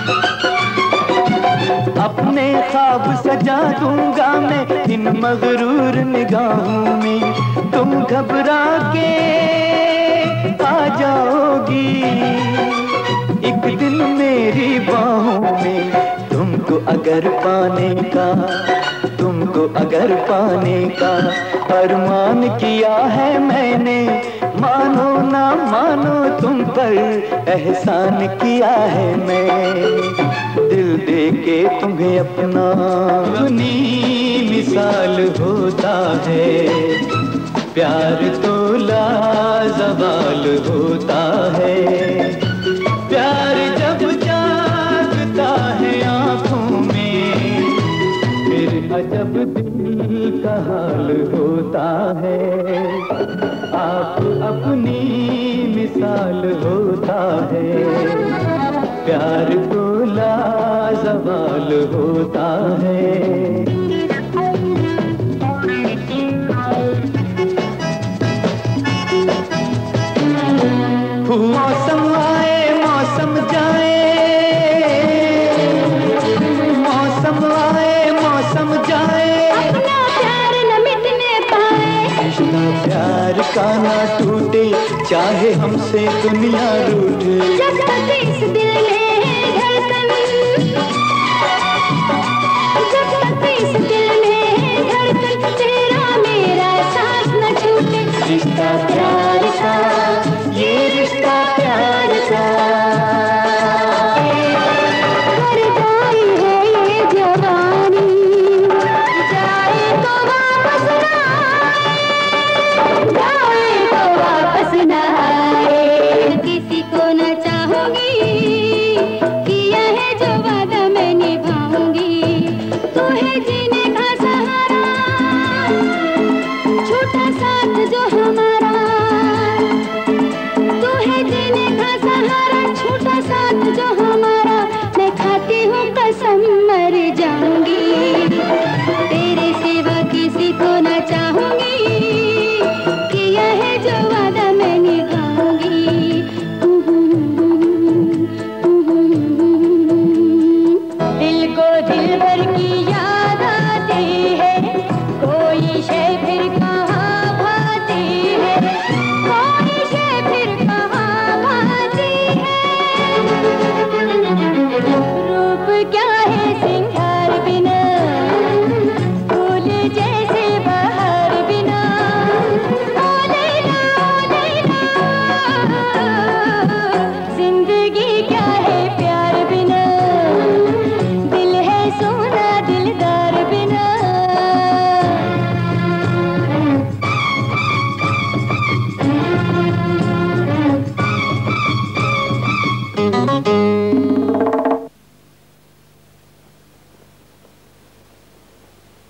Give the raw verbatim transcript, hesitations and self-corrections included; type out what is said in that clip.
अपने ख्वाब सजा दूंगा मैं इन मगरूर निगाहों में, तुम घबरा के आ जाओगी एक दिन मेरी बाहों में। तुमको अगर पाने का, तुमको अगर पाने का अरमान किया है मैंने, मानो ना मानो तुम पर एहसान किया है मैं। दिल दे के तुम्हें अपना अपनी मिसाल होता है, प्यार तो लाजवाल होता है। प्यार जब जागता है आँखों में, फिर अजब दिल का हाल होता है। आप अपनी मिसाल होता है, प्यार तो लाजवाल होता है। मौसम आए मौसम जाए, मौसम आए मौसम जाए, अपना प्यार न मिटने पाए। रिश्ता प्यार का ना टूटे, चाहे हमसे दुनिया रूठे।